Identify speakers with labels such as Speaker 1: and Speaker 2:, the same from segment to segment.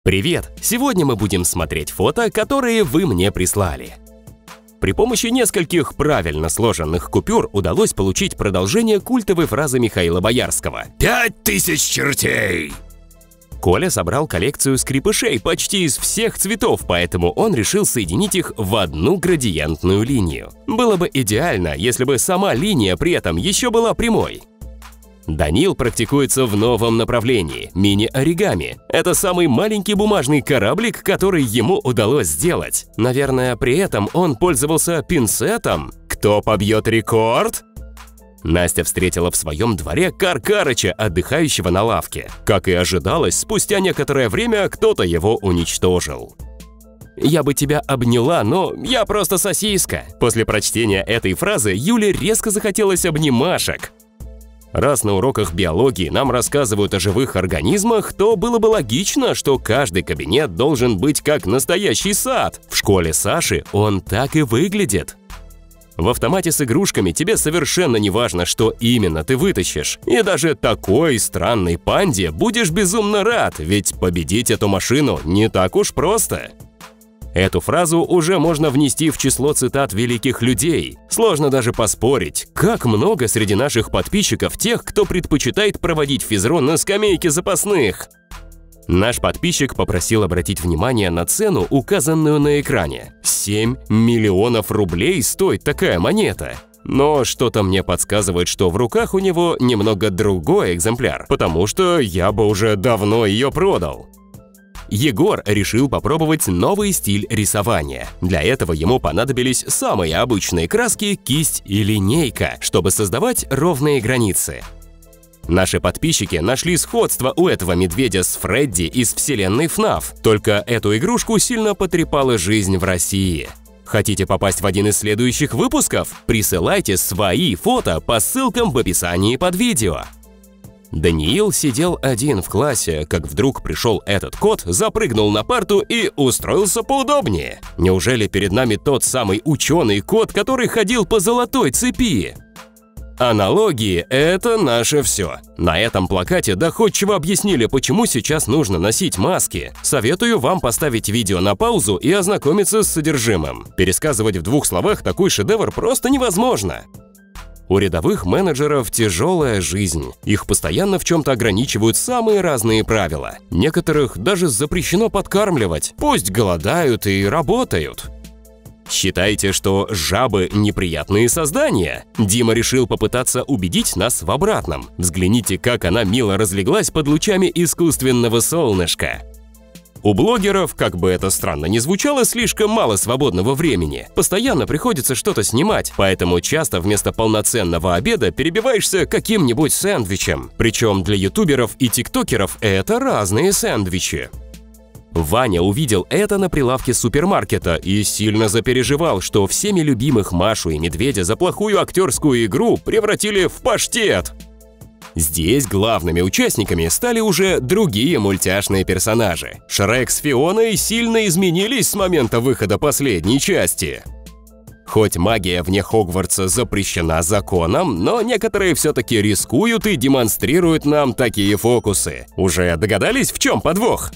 Speaker 1: Привет! Сегодня мы будем смотреть фото, которые вы мне прислали. При помощи нескольких правильно сложенных купюр удалось получить продолжение культовой фразы Михаила Боярского «5000 чертей!». Коля собрал коллекцию скрепышей почти из всех цветов, поэтому он решил соединить их в одну градиентную линию. Было бы идеально, если бы сама линия при этом еще была прямой. Данил практикуется в новом направлении – мини-оригами. Это самый маленький бумажный кораблик, который ему удалось сделать. Наверное, при этом он пользовался пинцетом. Кто побьет рекорд? Настя встретила в своем дворе Каркарыча, отдыхающего на лавке. Как и ожидалось, спустя некоторое время кто-то его уничтожил. «Я бы тебя обняла, но я просто сосиска». После прочтения этой фразы Юле резко захотелось обнимашек. Раз на уроках биологии нам рассказывают о живых организмах, то было бы логично, что каждый кабинет должен быть как настоящий сад. В школе Саши он так и выглядит. В автомате с игрушками тебе совершенно не важно, что именно ты вытащишь. И даже такой странной панде будешь безумно рад, ведь победить эту машину не так уж просто. Эту фразу уже можно внести в число цитат великих людей. Сложно даже поспорить, как много среди наших подписчиков тех, кто предпочитает проводить физрон на скамейке запасных. Наш подписчик попросил обратить внимание на цену, указанную на экране. 7 миллионов рублей стоит такая монета. Но что-то мне подсказывает, что в руках у него немного другой экземпляр, потому что я бы уже давно ее продал. Егор решил попробовать новый стиль рисования. Для этого ему понадобились самые обычные краски, кисть и линейка, чтобы создавать ровные границы. Наши подписчики нашли сходство у этого медведя с Фредди из вселенной FNAF, только эту игрушку сильно потрепала жизнь в России. Хотите попасть в один из следующих выпусков? Присылайте свои фото по ссылкам в описании под видео. Даниил сидел один в классе, как вдруг пришел этот кот, запрыгнул на парту и устроился поудобнее. Неужели перед нами тот самый ученый кот, который ходил по золотой цепи? Аналогии – это наше все. На этом плакате доходчиво объяснили, почему сейчас нужно носить маски. Советую вам поставить видео на паузу и ознакомиться с содержимым. Пересказывать в 2 словах такой шедевр просто невозможно. У рядовых менеджеров тяжелая жизнь. Их постоянно в чем-то ограничивают самые разные правила. Некоторых даже запрещено подкармливать. Пусть голодают и работают. Считаете, что жабы – неприятные создания? Дима решил попытаться убедить нас в обратном. Взгляните, как она мило разлеглась под лучами искусственного солнышка. У блогеров, как бы это странно ни звучало, слишком мало свободного времени. Постоянно приходится что-то снимать, поэтому часто вместо полноценного обеда перебиваешься каким-нибудь сэндвичем. Причем для ютуберов и тиктокеров это разные сэндвичи. Ваня увидел это на прилавке супермаркета и сильно запереживал, что всеми любимых Машу и Медведя за плохую актерскую игру превратили в паштет. Здесь главными участниками стали уже другие мультяшные персонажи. Шрек с Фионой сильно изменились с момента выхода последней части. Хоть магия вне Хогвартса запрещена законом, но некоторые все-таки рискуют и демонстрируют нам такие фокусы. Уже догадались, в чем подвох?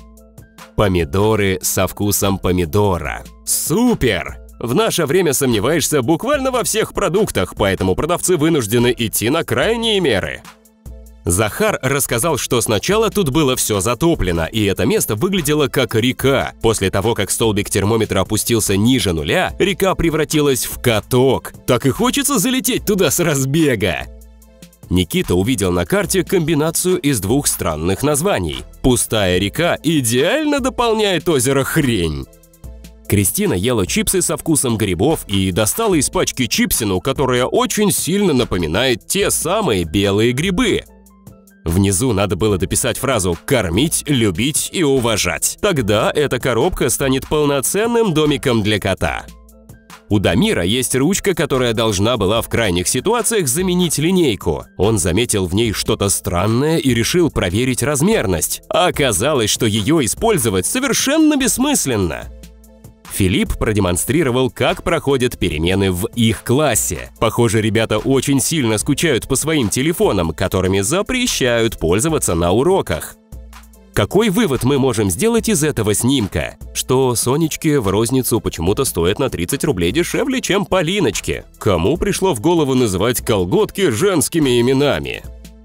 Speaker 1: Помидоры со вкусом помидора. Супер! В наше время сомневаешься буквально во всех продуктах, поэтому продавцы вынуждены идти на крайние меры. Захар рассказал, что сначала тут было все затоплено, и это место выглядело как река. После того, как столбик термометра опустился ниже нуля, река превратилась в каток. Так и хочется залететь туда с разбега. Никита увидел на карте комбинацию из 2 странных названий. Пустая река идеально дополняет озеро Хрень. Кристина ела чипсы со вкусом грибов и достала из пачки чипсину, которая очень сильно напоминает те самые белые грибы. Внизу надо было дописать фразу «кормить, любить и уважать». Тогда эта коробка станет полноценным домиком для кота. У Дамира есть ручка, которая должна была в крайних ситуациях заменить линейку. Он заметил в ней что-то странное и решил проверить размерность. А оказалось, что ее использовать совершенно бессмысленно. Филипп продемонстрировал, как проходят перемены в их классе. Похоже, ребята очень сильно скучают по своим телефонам, которыми запрещают пользоваться на уроках. Какой вывод мы можем сделать из этого снимка? Что Сонечки в розницу почему-то стоят на 30 рублей дешевле, чем Полиночки. Кому пришло в голову называть колготки женскими именами?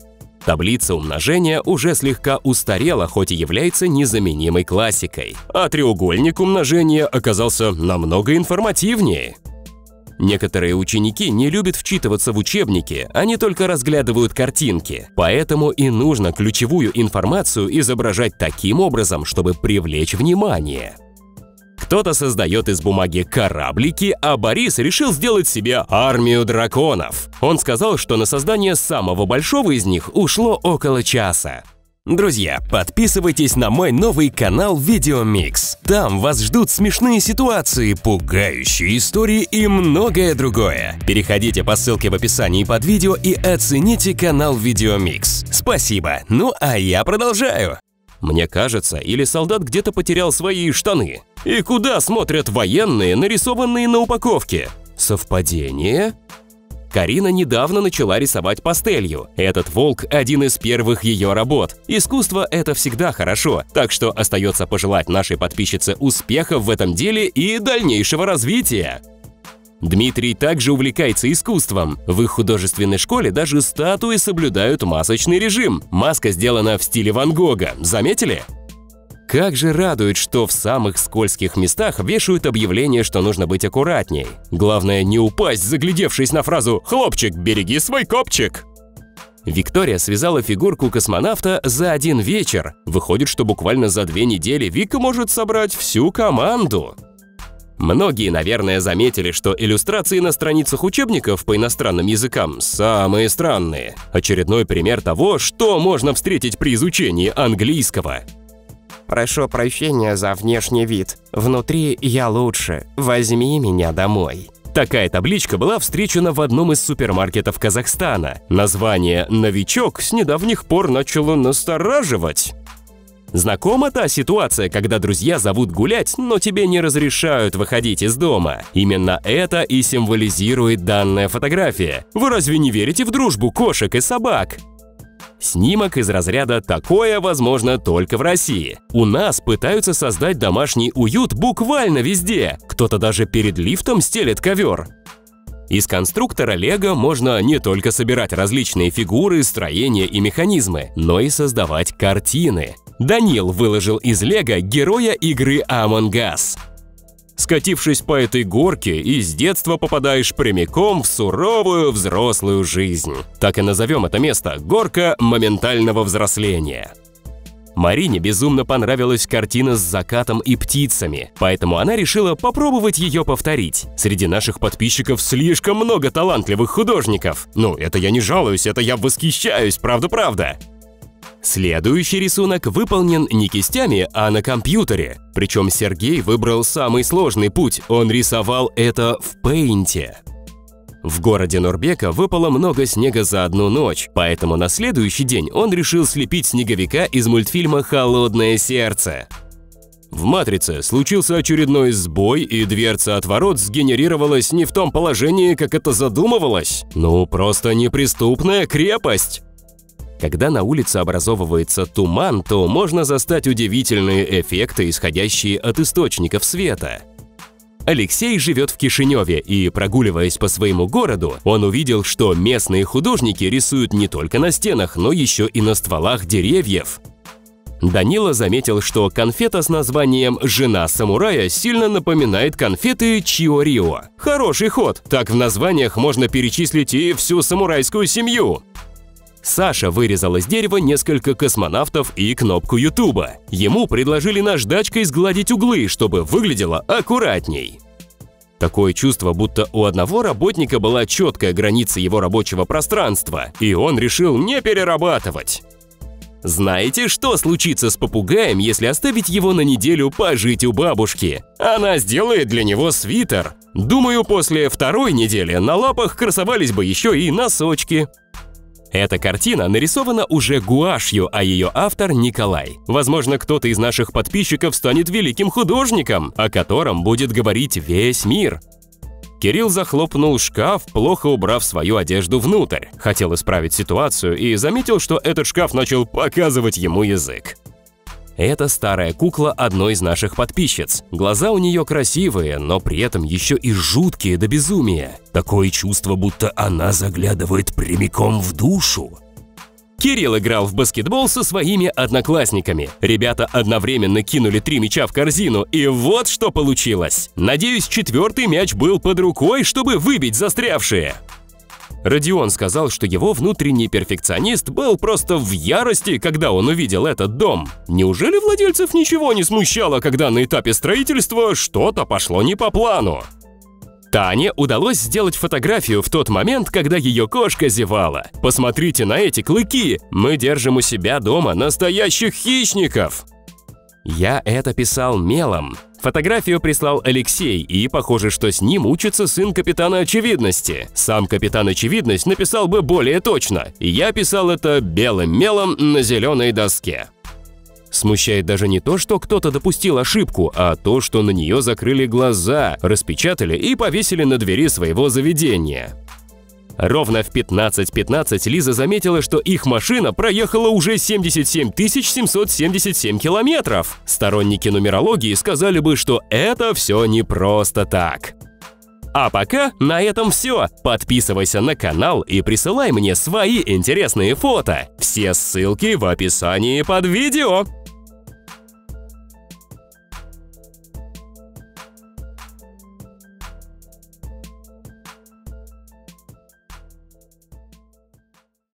Speaker 1: Таблица умножения уже слегка устарела, хоть и является незаменимой классикой. А треугольник умножения оказался намного информативнее. Некоторые ученики не любят вчитываться в учебники, они только разглядывают картинки. Поэтому и нужно ключевую информацию изображать таким образом, чтобы привлечь внимание. Кто-то создает из бумаги кораблики, а Борис решил сделать себе армию драконов. Он сказал, что на создание самого большого из них ушло около часа. Друзья, подписывайтесь на мой новый канал Видеомикс. Там вас ждут смешные ситуации, пугающие истории и многое другое. Переходите по ссылке в описании под видео и оцените канал Видеомикс. Спасибо. Ну а я продолжаю. Мне кажется, или солдат где-то потерял свои штаны. И куда смотрят военные, нарисованные на упаковке? Совпадение? Карина недавно начала рисовать пастелью. Этот волк – один из первых ее работ. Искусство – это всегда хорошо, так что остается пожелать нашей подписчице успехов в этом деле и дальнейшего развития. Дмитрий также увлекается искусством. В их художественной школе даже статуи соблюдают масочный режим. Маска сделана в стиле Ван Гога. Заметили? Как же радует, что в самых скользких местах вешают объявление, что нужно быть аккуратней. Главное не упасть, заглядевшись на фразу «Хлопчик, береги свой копчик». Виктория связала фигурку космонавта за один вечер. Выходит, что буквально за 2 недели Вика может собрать всю команду. Многие, наверное, заметили, что иллюстрации на страницах учебников по иностранным языкам самые странные. Очередной пример того, что можно встретить при изучении английского.
Speaker 2: Прошу прощения за внешний вид. Внутри я лучше. Возьми меня домой.
Speaker 1: Такая табличка была встречена в одном из супермаркетов Казахстана. Название «Новичок» с недавних пор начало настораживать. Знакома та ситуация, когда друзья зовут гулять, но тебе не разрешают выходить из дома? Именно это и символизирует данная фотография. Вы разве не верите в дружбу кошек и собак? Снимок из разряда «такое возможно только в России». У нас пытаются создать домашний уют буквально везде. Кто-то даже перед лифтом стелет ковер. Из конструктора Лего можно не только собирать различные фигуры, строения и механизмы, но и создавать картины. Данил выложил из Лего героя игры Among Us. Скатившись по этой горке, из детства попадаешь прямиком в суровую взрослую жизнь. Так и назовем это место – горка моментального взросления. Марине безумно понравилась картина с закатом и птицами, поэтому она решила попробовать ее повторить. Среди наших подписчиков слишком много талантливых художников. Ну, это я не жалуюсь, это я восхищаюсь, правда-правда. Следующий рисунок выполнен не кистями, а на компьютере. Причем Сергей выбрал самый сложный путь, он рисовал это в Paint. В городе Нурбека выпало много снега за одну ночь, поэтому на следующий день он решил слепить снеговика из мультфильма «Холодное сердце». В «Матрице» случился очередной сбой, и дверца от ворот сгенерировалась не в том положении, как это задумывалось. Ну, просто неприступная крепость. Когда на улице образовывается туман, то можно застать удивительные эффекты, исходящие от источников света. Алексей живет в Кишиневе, и, прогуливаясь по своему городу, он увидел, что местные художники рисуют не только на стенах, но еще и на стволах деревьев. Данила заметил, что конфета с названием «Жена самурая» сильно напоминает конфеты Чио-Рио. Хороший ход, так в названиях можно перечислить и всю самурайскую семью. Саша вырезал из дерева несколько космонавтов и кнопку Ютуба. Ему предложили наждачкой сгладить углы, чтобы выглядело аккуратней. Такое чувство, будто у одного работника была четкая граница его рабочего пространства, и он решил не перерабатывать. Знаете, что случится с попугаем, если оставить его на неделю пожить у бабушки? Она сделает для него свитер. Думаю, после 2-й недели на лапах красовались бы еще и носочки. Эта картина нарисована уже гуашью, а ее автор Николай. Возможно, кто-то из наших подписчиков станет великим художником, о котором будет говорить весь мир. Кирилл захлопнул шкаф, плохо убрав свою одежду внутрь. Хотел исправить ситуацию и заметил, что этот шкаф начал показывать ему язык. Это старая кукла одной из наших подписчиц. Глаза у нее красивые, но при этом еще и жуткие до безумия. Такое чувство, будто она заглядывает прямиком в душу. Кирилл играл в баскетбол со своими одноклассниками. Ребята одновременно кинули 3 мяча в корзину, и вот что получилось. Надеюсь, 4-й мяч был под рукой, чтобы выбить застрявшие. Родион сказал, что его внутренний перфекционист был просто в ярости, когда он увидел этот дом. Неужели владельцев ничего не смущало, когда на этапе строительства что-то пошло не по плану? Тане удалось сделать фотографию в тот момент, когда ее кошка зевала. Посмотрите на эти клыки! Мы держим у себя дома настоящих хищников! Я это писал мелом. Фотографию прислал Алексей, и похоже, что с ним учится сын Капитана Очевидности. Сам Капитан Очевидность написал бы более точно. Я писал это белым мелом на зеленой доске. Смущает даже не то, что кто-то допустил ошибку, а то, что на нее закрыли глаза, распечатали и повесили на двери своего заведения. Ровно в 15:15 Лиза заметила, что их машина проехала уже 77 777 километров. Сторонники нумерологии сказали бы, что это все не просто так. А пока на этом все. Подписывайся на канал и присылай мне свои интересные фото. Все ссылки в описании под видео.